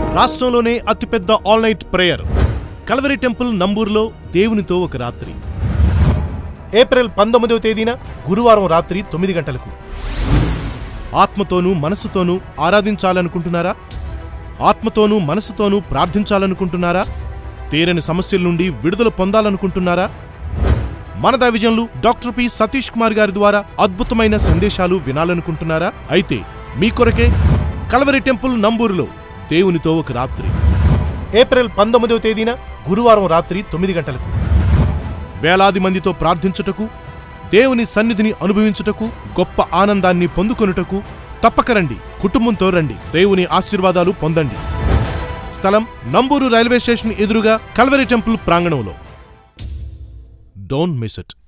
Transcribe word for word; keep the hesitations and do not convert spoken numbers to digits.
రాష్ట్రంలోనే అతిపెద్ద all night prayer Calvary Temple నంబూరులో దేవునితో ఒక రాత్రి. ఏప్రిల్ పంతొమ్మిదవ తేదీన గురువారం రాత్రి తొమ్మిది గంటలకు. ఆత్మతోనూ మనసుతోనూ ఆరాధించాలనుకుంటున్నారా? ఆత్మతోనూ మనసుతోనూ ప్రార్థించాలనుకుంటున్నారా? తీరని సమస్యల నుండి విడుదల పొందాలనుకుంటున్నారా? మన దైవజనులు డాక్టర్ పి సతీష్ కుమార్ గారి ద్వారా అద్భుతమైన సందేశాలు వినాలనుకుంటున్నారా? అయితే మీ కొరకే కల్వరి టెంపుల్ నంబూరులో దేవునితో ఒక రాత్రి. ఏప్రిల్ పంతొమ్మిదవ తేదీన గురువారం రాత్రి తొమ్మిది గంటలకు. వేలాది మందితో ప్రార్థించుటకు, దేవుని సన్నిధిని అనుభవించుటకు, గొప్ప ఆనందాన్ని పొందుకొనుటకు తప్పక రండి. కుటుంబంతో రండి. దేవుని ఆశీర్వాదాలు పొందండి. స్థలం నంబూరు రైల్వే స్టేషన్ ఎదురుగా కల్వరి టెంపుల్ ప్రాంగణంలో. Don't miss it.